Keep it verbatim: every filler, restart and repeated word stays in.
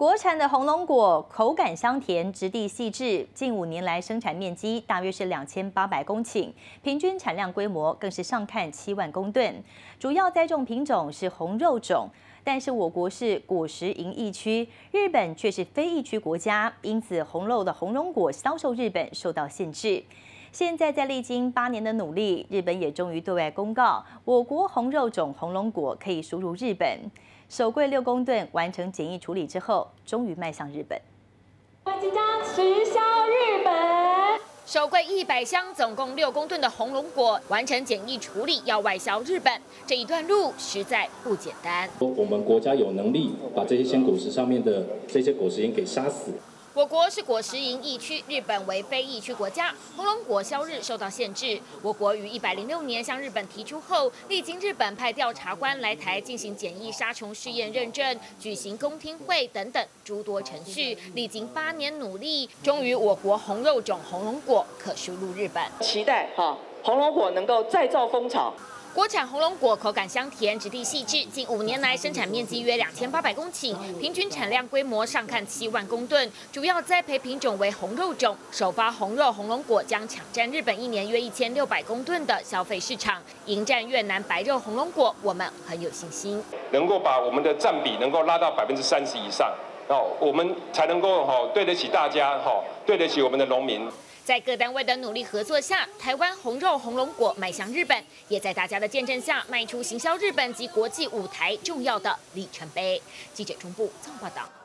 国产的红龙果口感香甜，质地细致，近五年来生产面积大约是两千八百公顷，平均产量规模更是上看七万公吨。主要栽种品种是红肉种，但是我国是果实营疫区，日本却是非疫区国家，因此红肉的红龙果销售日本受到限制。现在在历经八年的努力，日本也终于对外公告，我国红肉种红龙果可以输入日本。首柜六公吨完成检疫处理之后，终于迈向日本。 即将驶销日本。 首柜一百箱，总共六公吨的红龙果完成检疫处理，要外销日本。这一段路实在不简单。 我们国家有能力把这些鲜果实上面的这些果实蝇给杀死。 我国是果实营疫区，日本为非疫区国家，红龙果销日受到限制。我国于一百零六年向日本提出后，历经日本派调查官来台进行检疫杀虫试验认证、举行公听会等等诸多程序，历经八年努力，终于我国红肉种红龙果可输入日本。 期待哈红龙果能够再造风潮。 国产红龙果口感香甜，质地细致，近五年来生产面积约两千八百公顷，平均产量规模上看七万公吨。主要栽培品种为红肉种，首发红肉红龙果将抢占日本一年约一千六百公吨的消费市场，迎战越南白肉红龙果，我们很有信心， 能够把我们的占比能够拉到百分之三十以上，哦，我们才能够哈对得起大家，哈对得起我们的农民。 在各单位的努力合作下，台湾红肉红龙果迈向日本，也在大家的见证下迈出行销日本及国际舞台重要的里程碑。记者中部综合报道。